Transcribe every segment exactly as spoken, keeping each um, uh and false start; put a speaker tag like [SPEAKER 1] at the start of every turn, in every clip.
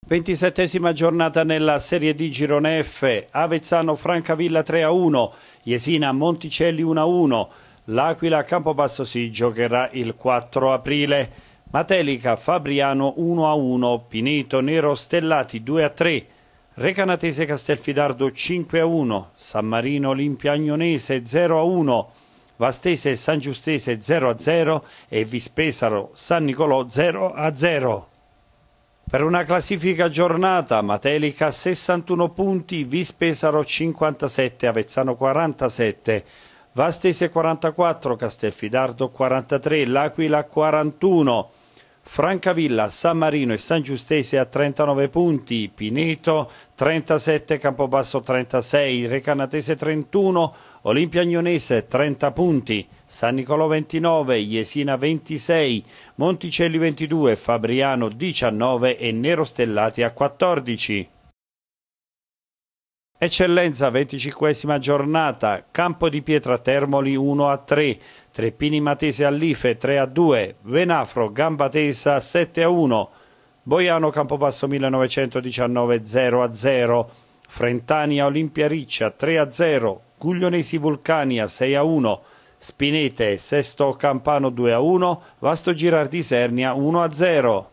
[SPEAKER 1] ventisettesima giornata nella Serie D Girone F, Avezzano Francavilla tre a uno, Jesina Monticelli uno a uno, l'Aquila Campobasso si giocherà il quattro aprile, Matelica Fabriano uno a uno, Pineto Nero Stellati due a tre, Recanatese Castelfidardo cinque a uno, San Marino Olimpia Agnonese zero a uno, Vastese San Giustese zero a zero e Vispesaro San Nicolò zero a zero. Per una classifica aggiornata, Matelica sessantuno punti, Vispesaro cinquantasette, Avezzano quarantasette, Vastese quarantaquattro, Castelfidardo quarantatré, l'Aquila quarantuno, Francavilla, San Marino e San Giustese a trentanove punti, Pineto trentasette, Campobasso trentasei, Recanatese trentuno, Olimpia Agnonese trenta punti, San Nicolò ventinove, Jesina ventisei, Monticelli ventidue, Fabriano diciannove e Nero Stellati a quattordici. Eccellenza venticinquesima giornata, Campo di Pietra Termoli uno a tre, Treppini Matese Allife tre a due, Venafro Gambatesa sette a uno, Boiano Campobasso millenovecentodiciannove zero a zero, Frentania Olimpia Riccia tre a zero, Guglionesi Vulcania sei a uno, Spinete Sesto Campano due a uno, Vasto Girardi Isernia uno a zero.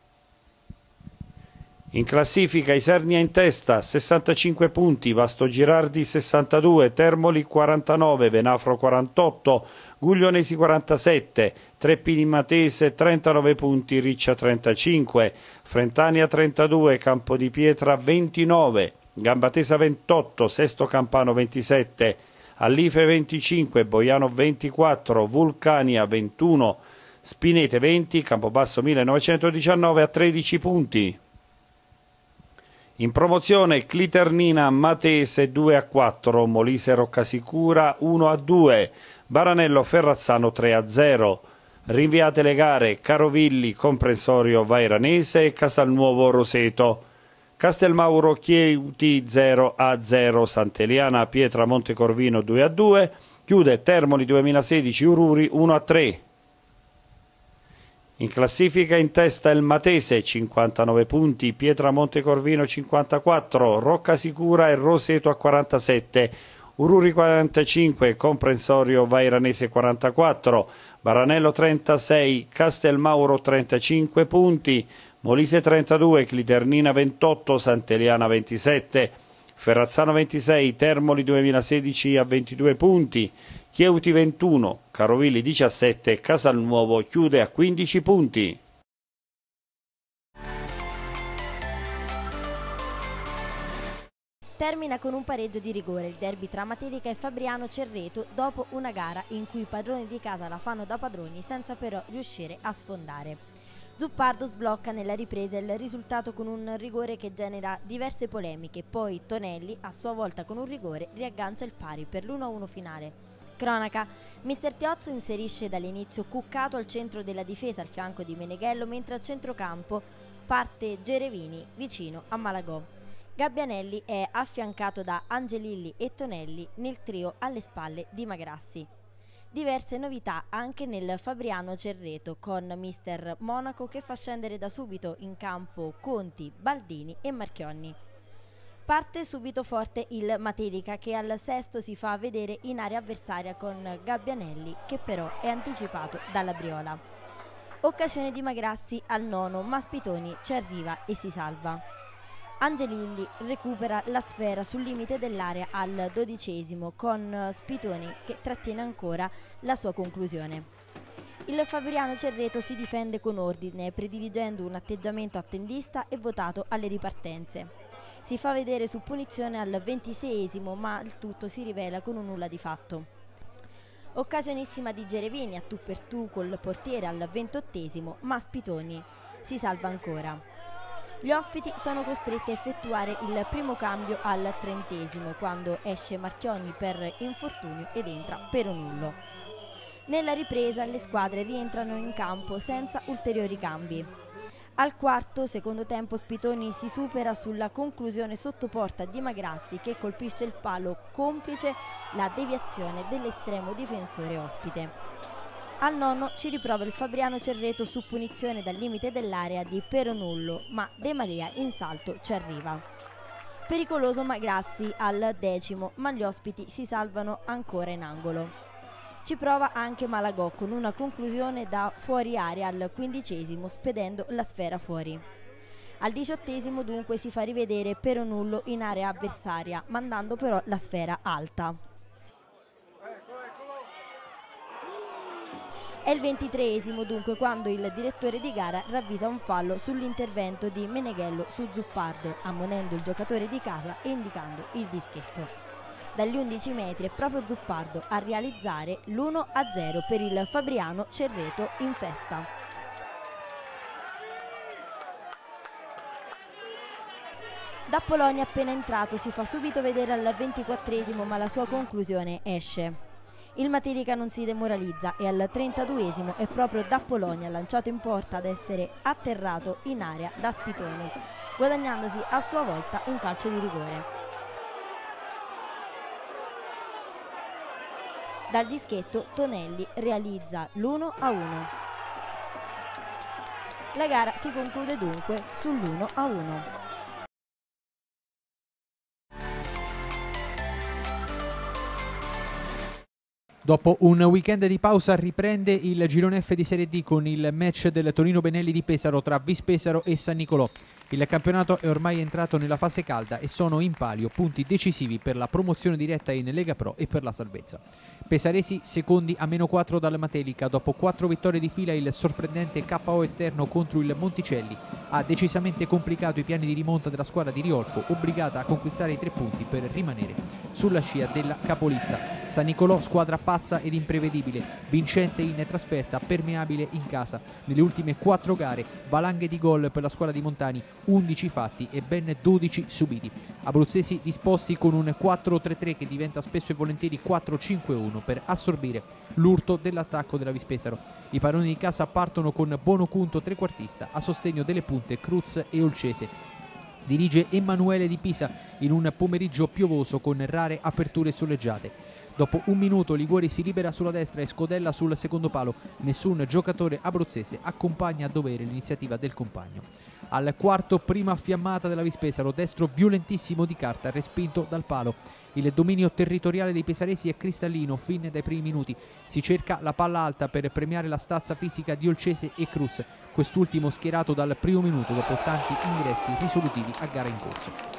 [SPEAKER 1] In classifica Isernia in testa, sessantacinque punti, Vasto Girardi sessantadue, Termoli quarantanove, Venafro quarantotto, Guglionesi quarantasette, Treppini Matese trentanove punti, Riccia trentacinque, Frentania trentadue, Campo di Pietra ventinove, Gambatesa ventotto, Sesto Campano ventisette, Allife venticinque, Boiano ventiquattro, Vulcania ventuno, Spinete venti, Campobasso millenovecentodiciannove a tredici punti. In promozione Cliternina Matese due a quattro, Molise Roccasicura uno a due, Baranello Ferrazzano tre a zero. Rinviate le gare Carovilli Comprensorio Vairanese e Casalnuovo Roseto. Castelmauro Chieuti zero a zero, Sant'Eliana Pietra Montecorvino due a due, chiude Termoli duemilasedici Ururi uno a tre. In classifica in testa il Matese, cinquantanove punti, Pietra Montecorvino cinquantaquattro, Roccasicura e Roseto a quarantasette, Ururi quarantacinque, Comprensorio Vairanese quarantaquattro, Baranello trentasei, Castelmauro trentacinque punti, Molise trentadue, Cliternina ventotto, Sant'Eliana ventisette, Ferrazzano ventisei, Termoli duemilasedici a ventidue punti, Chieuti ventuno, Carovilli diciassette, Casalnuovo chiude a quindici punti.
[SPEAKER 2] Termina con un pareggio di rigore il derby tra Matelica e Fabriano Cerreto dopo una gara in cui i padroni di casa la fanno da padroni senza però riuscire a sfondare. Zuppardo sblocca nella ripresa il risultato con un rigore che genera diverse polemiche, poi Tonelli, a sua volta con un rigore, riaggancia il pari per l'uno a uno finale. Cronaca, mister Tiozzo inserisce dall'inizio Cuccato al centro della difesa al fianco di Meneghello, mentre al centrocampo parte Gerevini vicino a Malagò. Gabbianelli è affiancato da Angelilli e Tonelli nel trio alle spalle di Magrassi. Diverse novità anche nel Fabriano Cerreto con mister Monaco che fa scendere da subito in campo Conti, Baldini e Marchionni. Parte subito forte il Matelica che al sesto si fa vedere in area avversaria con Gabbianelli che però è anticipato dalla Briola. Occasione di Magrassi al nono, ma Spitoni ci arriva e si salva. Angelilli recupera la sfera sul limite dell'area al dodicesimo con Spitoni che trattiene ancora la sua conclusione. Il Fabriano Cerreto si difende con ordine, prediligendo un atteggiamento attendista e votato alle ripartenze. Si fa vedere su punizione al ventiseiesimo, ma il tutto si rivela con un nulla di fatto. Occasionissima di Gerevini a tu per tu col portiere al ventottesimo, ma Spitoni si salva ancora. Gli ospiti sono costretti a effettuare il primo cambio al trentesimo, quando esce Marchionni per infortunio ed entra Peronullo. Nella ripresa le squadre rientrano in campo senza ulteriori cambi. Al quarto, secondo tempo, Spitoni si supera sulla conclusione sotto porta di Magrassi che colpisce il palo, complice la deviazione dell'estremo difensore ospite. Al nono ci riprova il Fabriano Cerreto su punizione dal limite dell'area di Peronullo, ma De Maria in salto ci arriva. Pericoloso Magrassi al decimo, ma gli ospiti si salvano ancora in angolo. Ci prova anche Malagò con una conclusione da fuori area al quindicesimo, spedendo la sfera fuori. Al diciottesimo dunque si fa rivedere Peronullo in area avversaria, mandando però la sfera alta. È il ventitreesimo dunque quando il direttore di gara ravvisa un fallo sull'intervento di Meneghello su Zuppardo, ammonendo il giocatore di casa e indicando il dischetto. Dagli undici metri è proprio Zuppardo a realizzare l'uno a zero per il Fabriano Cerreto in festa. Da Polonia appena entrato si fa subito vedere al ventiquattresimo, ma la sua conclusione esce. Il Matelica non si demoralizza e al trentaduesimo è proprio da Polonia lanciato in porta ad essere atterrato in area da Spitoni, guadagnandosi a sua volta un calcio di rigore. Dal dischetto Tonelli realizza l'uno a uno. La gara si conclude dunque sull'uno a uno.
[SPEAKER 3] Dopo un weekend di pausa riprende il girone F di Serie D con il match del Tonino Benelli di Pesaro tra Vispesaro e San Nicolò. Il campionato è ormai entrato nella fase calda e sono in palio punti decisivi per la promozione diretta in Lega Pro e per la salvezza. Pesaresi secondi a meno quattro dal Matelica. Dopo quattro vittorie di fila il sorprendente K O esterno contro il Monticelli ha decisamente complicato i piani di rimonta della squadra di Riolfo, obbligata a conquistare i tre punti per rimanere sulla scia della capolista. San Nicolò, squadra pazza ed imprevedibile, vincente in trasferta, permeabile in casa. Nelle ultime quattro gare, valanghe di gol per la squadra di Montani, undici fatti e ben dodici subiti. Abruzzesi disposti con un quattro tre tre che diventa spesso e volentieri quattro cinque uno per assorbire l'urto dell'attacco della Vispesaro. I padroni di casa partono con Bonocunto trequartista a sostegno delle punte Cruz e Olcese. Dirige Emanuele Di Pisa in un pomeriggio piovoso con rare aperture soleggiate. Dopo un minuto Liguori si libera sulla destra e scodella sul secondo palo. Nessun giocatore abruzzese accompagna a dovere l'iniziativa del compagno. Al quarto, prima fiammata della Vispesaro, destro violentissimo di Carta, respinto dal palo. Il dominio territoriale dei pesaresi è cristallino fin dai primi minuti. Si cerca la palla alta per premiare la stazza fisica di Olcese e Cruz, quest'ultimo schierato dal primo minuto dopo tanti ingressi risolutivi a gara in corso.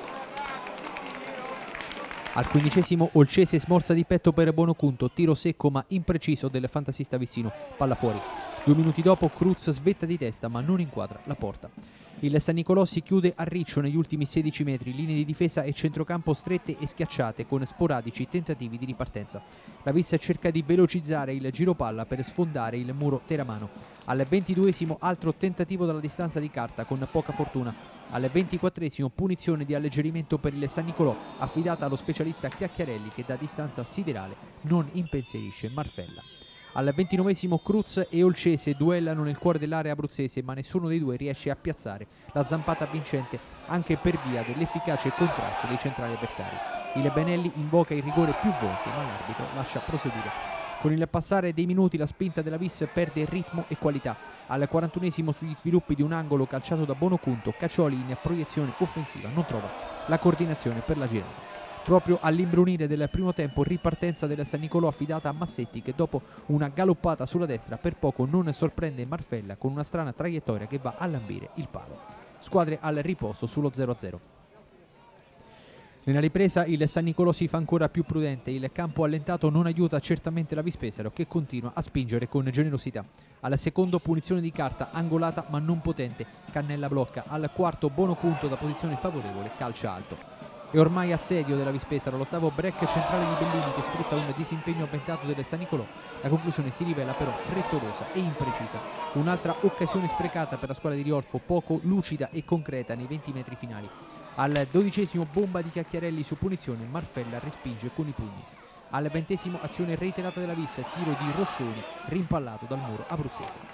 [SPEAKER 3] Al quindicesimo Olcese smorza di petto per Bonocunto, tiro secco ma impreciso del fantasista vicino, palla fuori. Due minuti dopo Cruz svetta di testa ma non inquadra la porta. Il San Nicolò si chiude a riccio negli ultimi sedici metri, linee di difesa e centrocampo strette e schiacciate con sporadici tentativi di ripartenza. La Vis cerca di velocizzare il giro palla per sfondare il muro teramano. Al ventiduesimo altro tentativo dalla distanza di Carta con poca fortuna. Al ventiquattresimo punizione di alleggerimento per il San Nicolò affidata allo specialista Chiacchiarelli che da distanza siderale non impensierisce Marfella. Al ventinovesimo Cruz e Olcese duellano nel cuore dell'area abruzzese, ma nessuno dei due riesce a piazzare la zampata vincente anche per via dell'efficace contrasto dei centrali avversari. Il Benelli invoca il rigore più volte, ma l'arbitro lascia proseguire. Con il passare dei minuti la spinta della Vis perde ritmo e qualità. Al quarantunesimo sugli sviluppi di un angolo calciato da Bonocunto, Caccioli in proiezione offensiva non trova la coordinazione per la girata. Proprio all'imbrunire del primo tempo ripartenza del San Nicolò affidata a Massetti che dopo una galoppata sulla destra per poco non sorprende Marfella con una strana traiettoria che va a lambire il palo. Squadre al riposo sullo zero a zero. Nella ripresa il San Nicolò si fa ancora più prudente, il campo allentato non aiuta certamente la Vispesaro che continua a spingere con generosità. Al secondo punizione di Carta, angolata ma non potente, Cannella blocca, al quarto Bonocunto da posizione favorevole, calcia alto. E ormai assedio della Vispesaro, l'ottavo break centrale di Bellini che sfrutta un disimpegno avventato del San Nicolò. La conclusione si rivela però frettolosa e imprecisa. Un'altra occasione sprecata per la squadra di Riolfo, poco lucida e concreta nei venti metri finali. Al dodicesimo bomba di Chiacchiarelli su punizione, Marfella respinge con i pugni. Al ventesimo azione reiterata della Vis, tiro di Rossoni rimpallato dal muro abruzzese.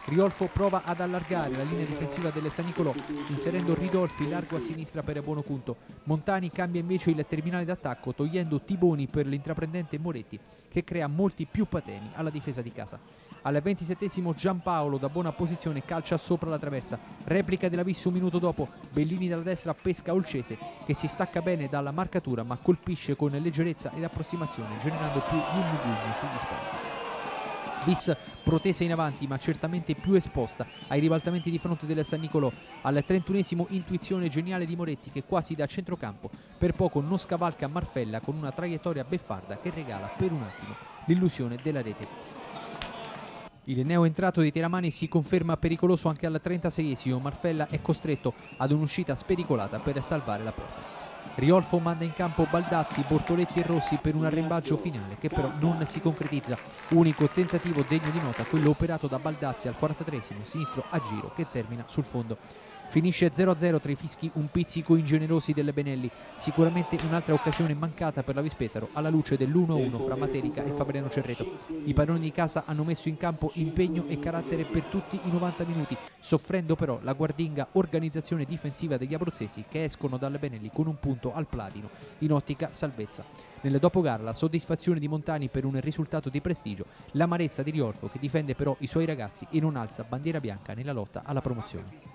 [SPEAKER 3] Riolfo prova ad allargare la linea difensiva delle San Nicolò, inserendo Ridolfi largo a sinistra per Buonocunto. Montani cambia invece il terminale d'attacco, togliendo Tiboni per l'intraprendente Moretti, che crea molti più patemi alla difesa di casa. Al ventisettesimo Giampaolo da buona posizione calcia sopra la traversa, replica della Vis un minuto dopo, Bellini dalla destra pesca Olcese, che si stacca bene dalla marcatura ma colpisce con leggerezza ed approssimazione, generando più gugni sugli spalti. Vis protesa in avanti ma certamente più esposta ai ribaltamenti di fronte del San Nicolò. Al trentunesimo intuizione geniale di Moretti, che quasi da centrocampo per poco non scavalca Marfella con una traiettoria beffarda che regala per un attimo l'illusione della rete. Il neoentrato di Teramani si conferma pericoloso anche al trentaseiesimo. Marfella è costretto ad un'uscita spericolata per salvare la porta. Riolfo manda in campo Baldazzi, Bortoletti e Rossi per un arrembaggio finale che però non si concretizza. Unico tentativo degno di nota quello operato da Baldazzi al quarantatreesimo, sinistro a giro, che termina sul fondo. Finisce zero a zero tra i fischi un pizzico ingenerosi delle Benelli, sicuramente un'altra occasione mancata per la Vis Pesaro alla luce dell'uno a uno fra Materica e Fabriano Cerreto. I padroni di casa hanno messo in campo impegno e carattere per tutti i novanta minuti, soffrendo però la guardinga organizzazione difensiva degli abruzzesi, che escono dalle Benelli con un punto al Platino in ottica salvezza. Nel dopogara la soddisfazione di Montani per un risultato di prestigio, l'amarezza di Riolfo che difende però i suoi ragazzi e non alza bandiera bianca nella lotta alla promozione.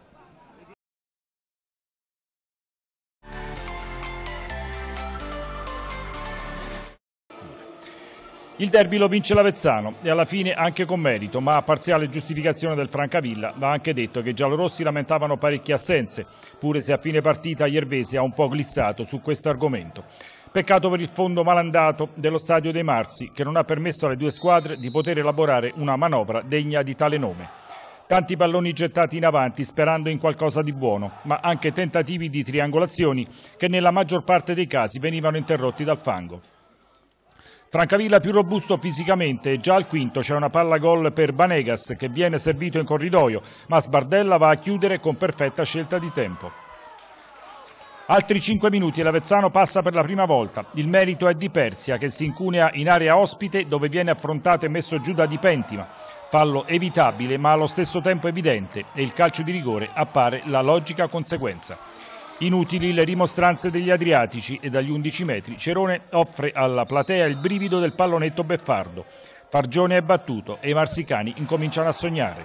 [SPEAKER 4] Il derby lo vince l'Avezzano e alla fine anche con merito, ma a parziale giustificazione del Francavilla va anche detto che i giallorossi lamentavano parecchie assenze, pure se a fine partita Iervesi ha un po' glissato su questo argomento. Peccato per il fondo malandato dello Stadio dei Marzi, che non ha permesso alle due squadre di poter elaborare una manovra degna di tale nome. Tanti palloni gettati in avanti sperando in qualcosa di buono, ma anche tentativi di triangolazioni che nella maggior parte dei casi venivano interrotti dal fango. Francavilla più robusto fisicamente e già al quinto c'è una palla gol per Banegas che viene servito in corridoio, ma Sbardella va a chiudere con perfetta scelta di tempo. Altri cinque minuti e l'Avezzano passa per la prima volta. Il merito è di Persia che si incunea in area ospite dove viene affrontato e messo giù da Di Pentima. Fallo evitabile ma allo stesso tempo evidente e il calcio di rigore appare la logica conseguenza. Inutili le rimostranze degli adriatici e dagli undici metri Cerone offre alla platea il brivido del pallonetto beffardo. Fargione è battuto e i marsicani incominciano a sognare.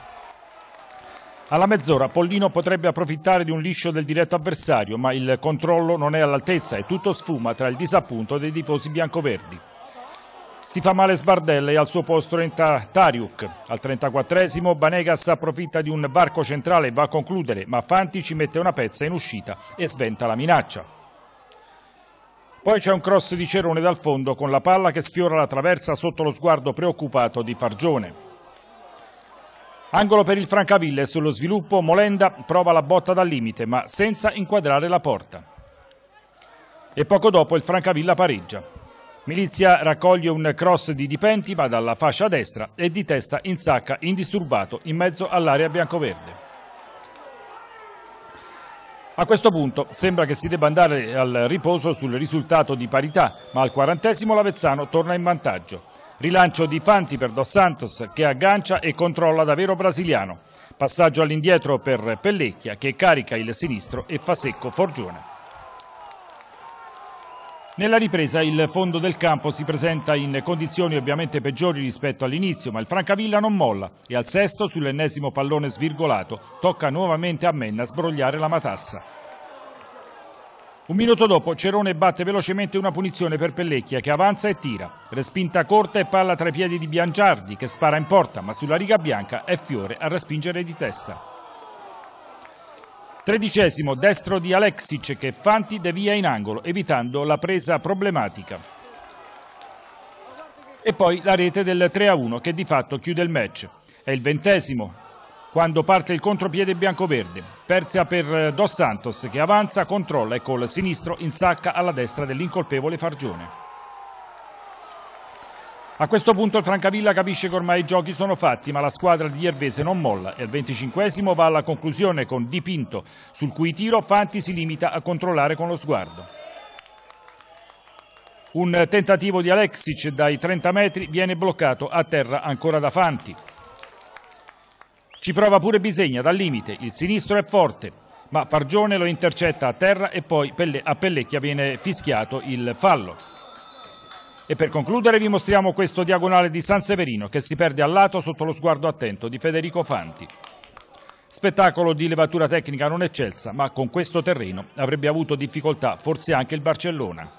[SPEAKER 4] Alla mezz'ora Pollino potrebbe approfittare di un liscio del diretto avversario, ma il controllo non è all'altezza e tutto sfuma tra il disappunto dei tifosi biancoverdi. Si fa male Sbardella e al suo posto entra Tariuk. Al trentaquattresimo Banegas approfitta di un varco centrale e va a concludere, ma Fanti ci mette una pezza in uscita e sventa la minaccia. Poi c'è un cross di Cerone dal fondo con la palla che sfiora la traversa sotto lo sguardo preoccupato di Fargione. Angolo per il Francavilla e sullo sviluppo Molenda prova la botta dal limite ma senza inquadrare la porta. E poco dopo il Francavilla pareggia. Milizia raccoglie un cross di Di Pentima dalla fascia destra e di testa insacca indisturbato in mezzo all'area biancoverde. A questo punto sembra che si debba andare al riposo sul risultato di parità, ma al quarantesimo l'Avezzano torna in vantaggio. Rilancio di Fanti per Dos Santos che aggancia e controlla da vero brasiliano. Passaggio all'indietro per Pellecchia che carica il sinistro e fa secco Forgione. Nella ripresa il fondo del campo si presenta in condizioni ovviamente peggiori rispetto all'inizio, ma il Francavilla non molla e al sesto, sull'ennesimo pallone svirgolato, tocca nuovamente a Menna sbrogliare la matassa. Un minuto dopo Cerone batte velocemente una punizione per Pellecchia che avanza e tira. Respinta corta e palla tra i piedi di Biangiardi che spara in porta, ma sulla riga bianca è Fiore a respingere di testa. Tredicesimo, destro di Aleksic che Fanti devia in angolo, evitando la presa problematica. E poi la rete del tre a uno che di fatto chiude il match. È il ventesimo, quando parte il contropiede biancoverde. Persia per Dos Santos che avanza, controlla e col sinistro insacca alla destra dell'incolpevole Fargione. A questo punto il Francavilla capisce che ormai i giochi sono fatti, ma la squadra di Iervese non molla e al venticinquesimo va alla conclusione con Di Pinto, sul cui tiro Fanti si limita a controllare con lo sguardo. Un tentativo di Aleksic dai trenta metri viene bloccato a terra ancora da Fanti. Ci prova pure Bisegna dal limite, il sinistro è forte, ma Fargione lo intercetta a terra e poi a Pellecchia viene fischiato il fallo. E per concludere vi mostriamo questo diagonale di San Severino che si perde al lato sotto lo sguardo attento di Federico Fanti. Spettacolo di levatura tecnica non eccelsa, ma con questo terreno avrebbe avuto difficoltà forse anche il Barcellona.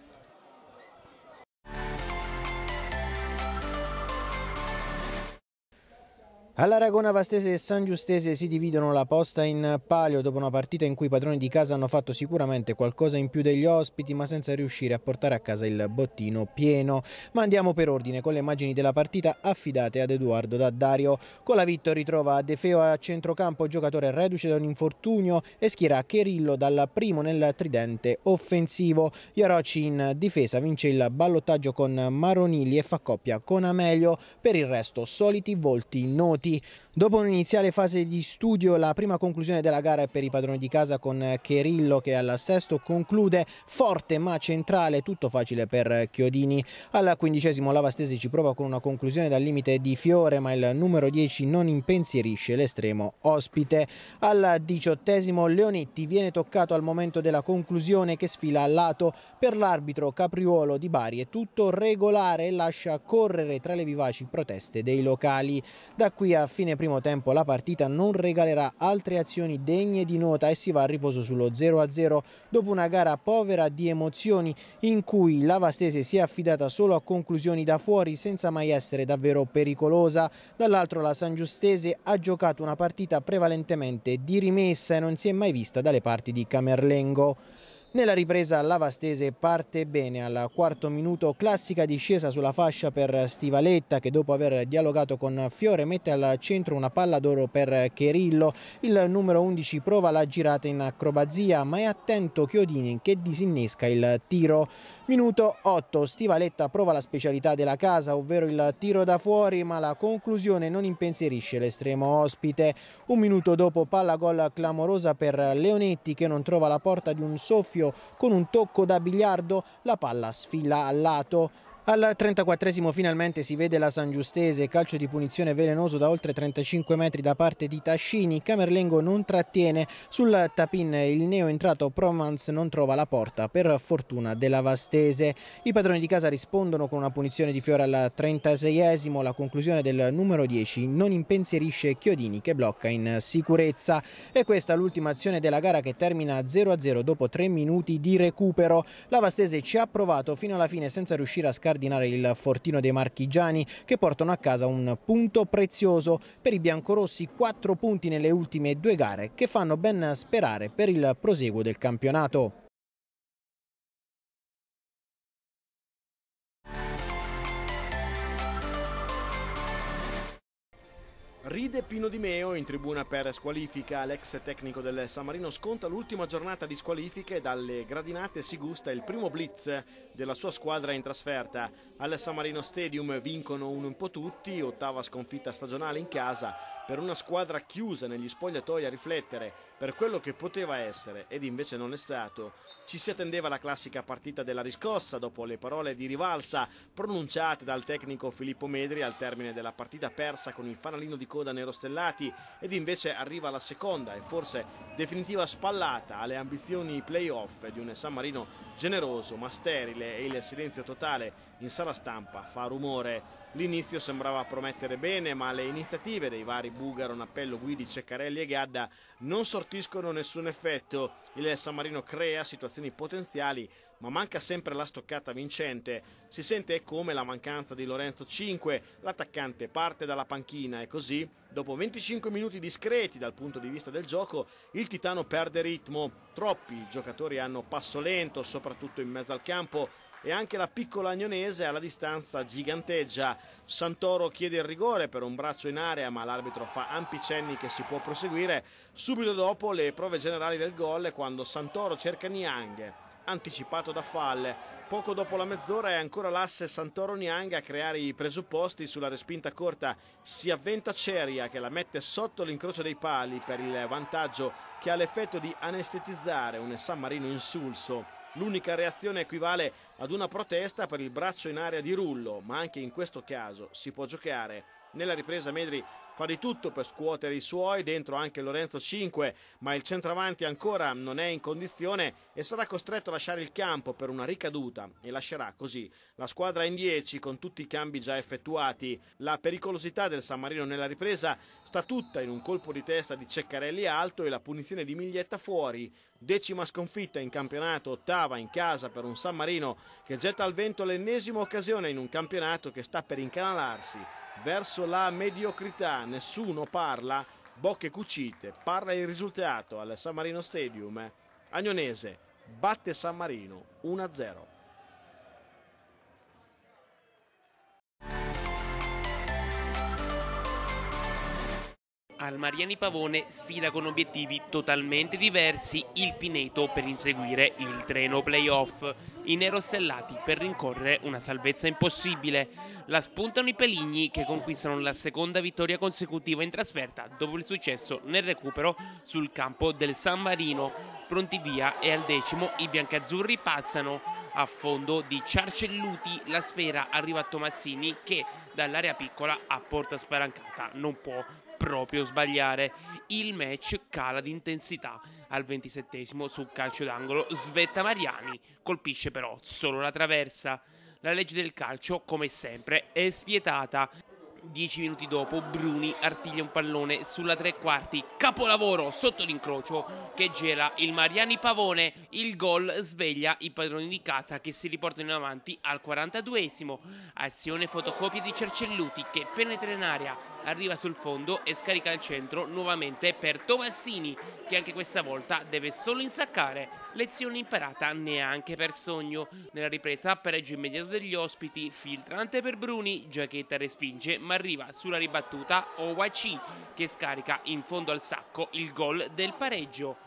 [SPEAKER 5] All'Aragona Vastese e San Giustese si dividono la posta in palio dopo una partita in cui i padroni di casa hanno fatto sicuramente qualcosa in più degli ospiti, ma senza riuscire a portare a casa il bottino pieno. Ma andiamo per ordine con le immagini della partita affidate ad Edoardo D'Addario. Con la Vittoria ritrova De Feo a centrocampo, giocatore reduce da un infortunio, e schiera Cherillo dal primo nel tridente offensivo. Iarocci in difesa vince il ballottaggio con Maronilli e fa coppia con Amelio. Per il resto soliti volti noti. Dopo un'iniziale fase di studio, la prima conclusione della gara è per i padroni di casa con Cherillo che al sesto conclude forte ma centrale, tutto facile per Chiodini. Al quindicesimo la Vastese ci prova con una conclusione dal limite di Fiore, ma il numero dieci non impensierisce l'estremo ospite. Al diciottesimo Leonetti viene toccato al momento della conclusione che sfila al lato. Per l'arbitro Capriuolo di Bari è tutto regolare e lascia correre tra le vivaci proteste dei locali. Da qui a fine primo tempo la partita non regalerà altre azioni degne di nota e si va a riposo sullo zero a zero dopo una gara povera di emozioni in cui la Vastese si è affidata solo a conclusioni da fuori senza mai essere davvero pericolosa. Dall'altro la San Giustese ha giocato una partita prevalentemente di rimessa e non si è mai vista dalle parti di Camerlengo. Nella ripresa la Vastese parte bene al quarto minuto, classica discesa sulla fascia per Stivaletta che dopo aver dialogato con Fiore mette al centro una palla d'oro per Cherillo. Il numero undici prova la girata in acrobazia ma è attento Chiodini che disinnesca il tiro. Minuto otto, Stivaletta prova la specialità della casa, ovvero il tiro da fuori, ma la conclusione non impensierisce l'estremo ospite. Un minuto dopo palla gol clamorosa per Leonetti che non trova la porta di un soffio con un tocco da biliardo, la palla sfila al lato. Al trentaquattresimo finalmente si vede la San Giustese, calcio di punizione velenoso da oltre trentacinque metri da parte di Tascini. Camerlengo non trattiene, sul tapin il neo entrato Promans non trova la porta per fortuna della Vastese. I padroni di casa rispondono con una punizione di Fiore al trentaseiesimo, la conclusione del numero dieci non impensierisce Chiodini che blocca in sicurezza. E questa l'ultima azione della gara che termina zero a zero dopo tre minuti di recupero. La Vastese ci ha provato fino alla fine senza riuscire a scardinare il fortino dei marchigiani che portano a casa un punto prezioso. Per i biancorossi quattro punti nelle ultime due gare che fanno ben sperare per il proseguo del campionato.
[SPEAKER 6] Ride Pino Di Meo in tribuna per squalifica. L'ex tecnico del San Marino sconta l'ultima giornata di squalifiche. Dalle gradinate si gusta il primo blitz della sua squadra in trasferta. Al San Marino Stadium vincono un po' tutti, ottava sconfitta stagionale in casa per una squadra chiusa negli spogliatoi a riflettere per quello che poteva essere ed invece non è stato. Ci si attendeva la classica partita della riscossa dopo le parole di rivalsa pronunciate dal tecnico Filippo Medri al termine della partita persa con il fanalino di coda nerostellati, ed invece arriva la seconda e forse definitiva spallata alle ambizioni playoff di un San Marino generoso ma sterile, e il silenzio totale in sala stampa fa rumore. L'inizio sembrava promettere bene, ma le iniziative dei vari Bugaro, Nappello, Guidi, Ceccarelli e Gadda non sortiscono nessun effetto. Il San Marino crea situazioni potenziali, ma manca sempre la stoccata vincente. Si sente come la mancanza di Lorenzo Cinque, l'attaccante parte dalla panchina e così, dopo venticinque minuti discreti dal punto di vista del gioco, il Titano perde ritmo. Troppi giocatori hanno passo lento, soprattutto in mezzo al campo, e anche la piccola agnonese alla distanza giganteggia. Santoro chiede il rigore per un braccio in area, ma l'arbitro fa ampi cenni che si può proseguire. Subito dopo le prove generali del gol, quando Santoro cerca Niang, anticipato da Fall. Poco dopo la mezz'ora è ancora l'asse Santoro-Niang a creare i presupposti sulla respinta corta. Si avventa Ceria che la mette sotto l'incrocio dei pali per il vantaggio che ha l'effetto di anestetizzare un San Marino insulso. L'unica reazione equivale ad una protesta per il braccio in area di Rullo, ma anche in questo caso si può giocare. Nella ripresa Medri fa di tutto per scuotere i suoi, dentro anche Lorenzo Cinque, ma il centravanti ancora non è in condizione e sarà costretto a lasciare il campo per una ricaduta e lascerà così la squadra in dieci con tutti i cambi già effettuati. La pericolosità del San Marino nella ripresa sta tutta in un colpo di testa di Ceccarelli alto e la punizione di Miglietta fuori. Decima sconfitta in campionato, ottava in casa per un San Marino che getta al vento l'ennesima occasione in un campionato che sta per incanalarsi verso la mediocrità. Nessuno parla, bocche cucite, parla il risultato al San Marino Stadium. Agnonese batte San Marino uno a zero.
[SPEAKER 7] Al Mariani Pavone sfida con obiettivi totalmente diversi il Pineto per inseguire il treno playoff. I nerostellati per rincorrere una salvezza impossibile. La spuntano i Peligni che conquistano la seconda vittoria consecutiva in trasferta dopo il successo nel recupero sul campo del San Marino. Pronti via e al decimo i biancazzurri passano. A fondo di Ciarcelluti la sfera arriva a Tomassini che dall'area piccola a porta spalancata non può proprio sbagliare. Il match cala di intensità. Al ventisettesimo sul calcio d'angolo svetta Mariani, colpisce però solo la traversa. La legge del calcio, come sempre, è spietata. Dieci minuti dopo Bruni artiglia un pallone sulla tre quarti, capolavoro sotto l'incrocio che gela il Mariani Pavone. Il gol sveglia i padroni di casa che si riportano in avanti al quarantaduesimo. Azione fotocopia di Ciarcelluti che penetra in area, arriva sul fondo e scarica al centro nuovamente per Tomassini che anche questa volta deve solo insaccare. Lezione imparata neanche per sogno. Nella ripresa pareggio immediato degli ospiti, filtrante per Bruni, Giacchetta respinge ma arriva sulla ribattuta Owaci che scarica in fondo al sacco il gol del pareggio.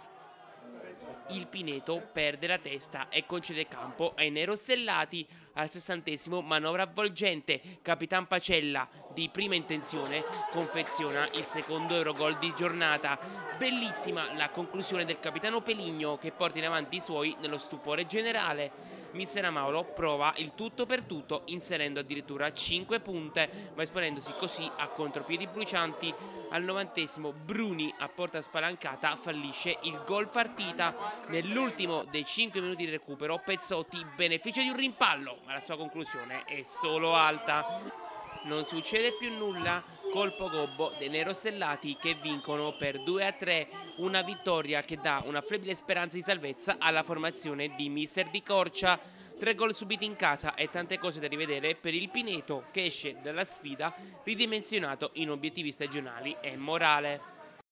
[SPEAKER 7] Il Pineto perde la testa e concede campo ai nerostellati. Al sessantesimo manovra avvolgente, Capitan Pacella di prima intenzione confeziona il secondo Eurogol di giornata. Bellissima la conclusione del capitano Peligno che porta in avanti i suoi nello stupore generale. Mister Amauro prova il tutto per tutto inserendo addirittura cinque punte ma esponendosi così a contropiedi brucianti. Al novantesimo Bruni a porta spalancata fallisce il gol partita. Nell'ultimo dei cinque minuti di recupero Pezzotti beneficia di un rimpallo ma la sua conclusione è solo alta. Non succede più nulla, colpo gobbo dei nerostellati che vincono per due a tre, una vittoria che dà una flebile speranza di salvezza alla formazione di Mister Di Corcia. Tre gol subiti in casa e tante cose da rivedere per il Pineto che esce dalla sfida ridimensionato in obiettivi stagionali e morale.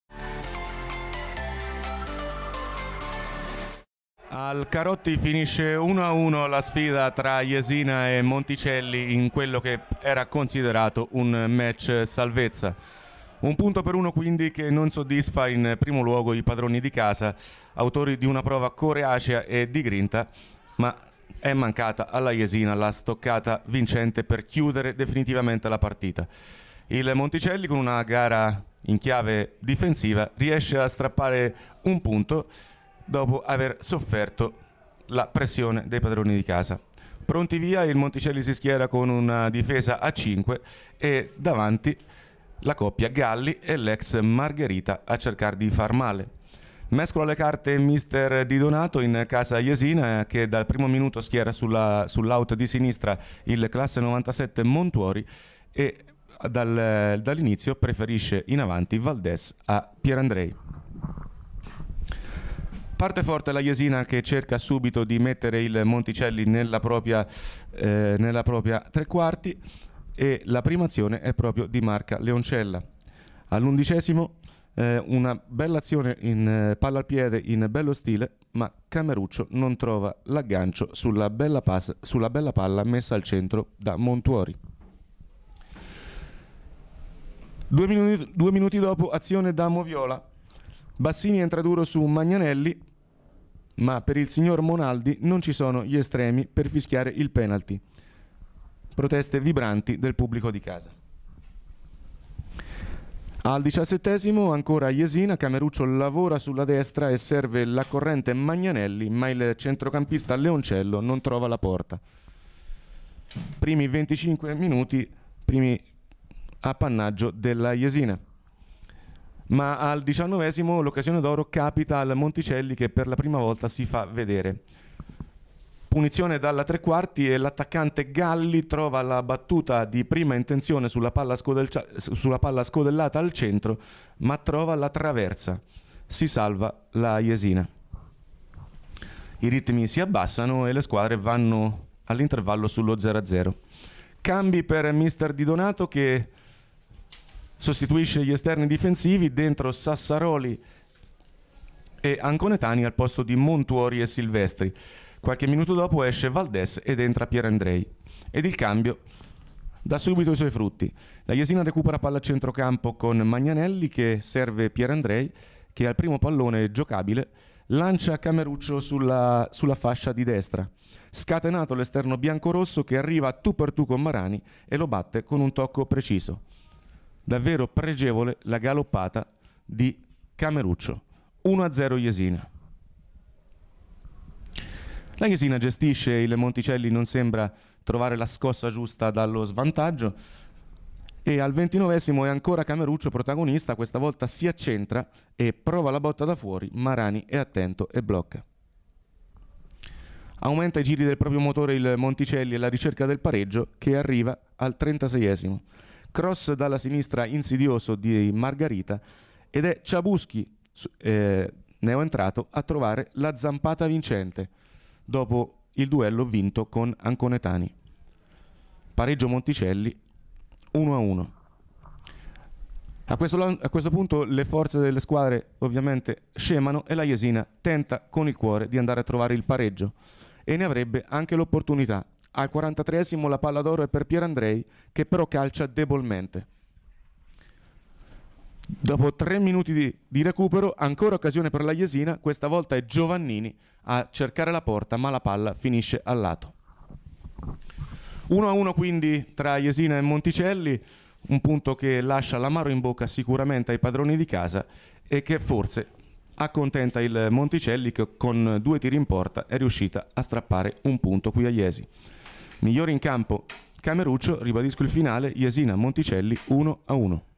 [SPEAKER 8] Al Carotti finisce uno a uno la sfida tra Jesina e Monticelli in quello che era considerato un match salvezza. Un punto per uno quindi che non soddisfa in primo luogo i padroni di casa, autori di una prova coreacea e di grinta, ma è mancata alla Jesina la stoccata vincente per chiudere definitivamente la partita. Il Monticelli con una gara in chiave difensiva riesce a strappare un punto dopo aver sofferto la pressione dei padroni di casa. Pronti via, il Monticelli si schiera con una difesa a cinque e davanti la coppia Galli e l'ex Margherita a cercare di far male. Mescola le carte mister Di Donato in casa Jesina che dal primo minuto schiera sulla, sull'out di sinistra il classe novantasette Montuori e dal, dall'inizio preferisce in avanti Valdés a Pierandrei. Parte forte la Jesina che cerca subito di mettere il Monticelli nella propria, eh, nella propria tre quarti e la prima azione è proprio di Marca Leoncella. All'undicesimo eh, una bella azione in eh, palla al piede in bello stile, ma Cameruccio non trova l'aggancio sulla bella, pass- sulla bella palla messa al centro da Montuori. Due minuti, due minuti dopo azione da Moviola. Bassini entra duro su Magnanelli, ma per il signor Monaldi non ci sono gli estremi per fischiare il penalty. Proteste vibranti del pubblico di casa. Al diciassettesimo ancora Jesina, Cameruccio lavora sulla destra e serve la corrente Magnanelli, ma il centrocampista Leoncello non trova la porta. Primi venticinque minuti, primi appannaggio della Jesina. Ma al diciannovesimo l'occasione d'oro capita al Monticelli, che per la prima volta si fa vedere. Punizione dalla tre quarti e l'attaccante Galli trova la battuta di prima intenzione sulla palla, sulla palla scodellata al centro, ma trova la traversa. Si salva la Jesina. I ritmi si abbassano e le squadre vanno all'intervallo sullo zero a zero. Cambi per mister Di Donato, che sostituisce gli esterni difensivi, dentro Sassaroli e Anconetani al posto di Montuori e Silvestri. Qualche minuto dopo esce Valdés ed entra Pierandrei. Ed il cambio dà subito i suoi frutti. La Jesina recupera palla a centrocampo con Magnanelli, che serve Pierandrei, che al primo pallone giocabile lancia Cameruccio sulla, sulla fascia di destra. Scatenato l'esterno biancorosso, che arriva tu per tu con Marani e lo batte con un tocco preciso. Davvero pregevole la galoppata di Cameruccio. uno a zero Jesina. La Jesina gestisce, il Monticelli non sembra trovare la scossa giusta dallo svantaggio, e al ventinovesimo è ancora Cameruccio protagonista. Questa volta si accentra e prova la botta da fuori. Marani è attento e blocca. Aumenta i giri del proprio motore il Monticelli alla ricerca del pareggio, che arriva al trentaseiesimo. Cross dalla sinistra insidioso di Margarita, ed è Ciabuschi, eh, neoentrato, a trovare la zampata vincente dopo il duello vinto con Anconetani. Pareggio Monticelli uno a uno. A questo, a questo punto le forze delle squadre ovviamente scemano e la Jesina tenta con il cuore di andare a trovare il pareggio, e ne avrebbe anche l'opportunità. Al quarantatreesimo la palla d'oro è per Pierandrei, che però calcia debolmente. Dopo tre minuti di, di recupero, ancora occasione per la Jesina. Questa volta è Giovannini a cercare la porta, ma la palla finisce al lato. uno a uno quindi tra Jesina e Monticelli, un punto che lascia l'amaro in bocca sicuramente ai padroni di casa, e che forse accontenta il Monticelli, che con due tiri in porta è riuscita a strappare un punto qui a Jesi. Migliore in campo Cameruccio. Ribadisco il finale: Jesina Monticelli uno a uno.